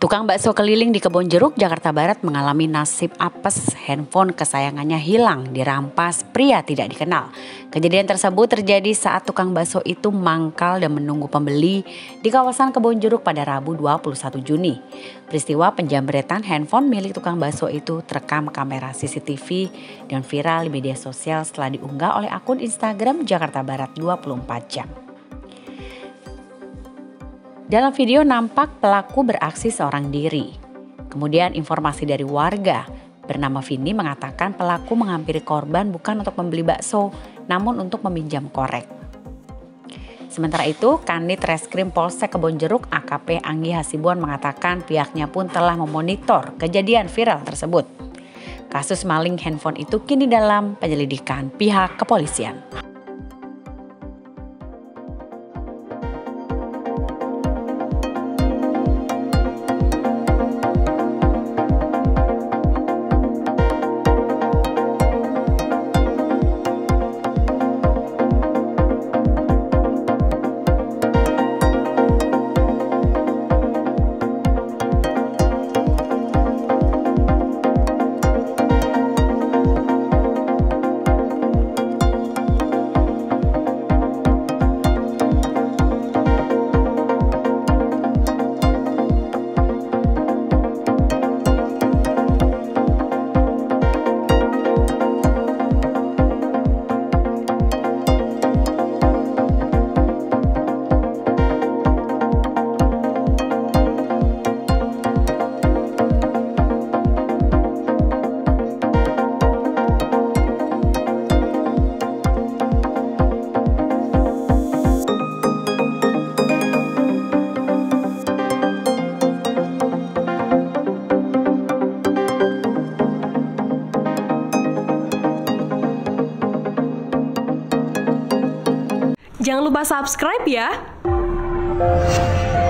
Tukang bakso keliling di Kebon Jeruk, Jakarta Barat mengalami nasib apes, handphone kesayangannya hilang, dirampas, pria tidak dikenal. Kejadian tersebut terjadi saat tukang bakso itu mangkal dan menunggu pembeli di kawasan Kebon Jeruk pada Rabu 21 Juni. Peristiwa penjambretan handphone milik tukang bakso itu terekam kamera CCTV dan viral di media sosial setelah diunggah oleh akun Instagram Jakarta Barat 24 jam. Dalam video nampak pelaku beraksi seorang diri. Kemudian informasi dari warga bernama Vini mengatakan pelaku menghampiri korban bukan untuk membeli bakso, namun untuk meminjam korek. Sementara itu, Kanit Reskrim Polsek Kebon Jeruk AKP Anggi Hasibuan mengatakan pihaknya pun telah memonitor kejadian viral tersebut. Kasus maling handphone itu kini dalam penyelidikan pihak kepolisian. Jangan lupa subscribe ya.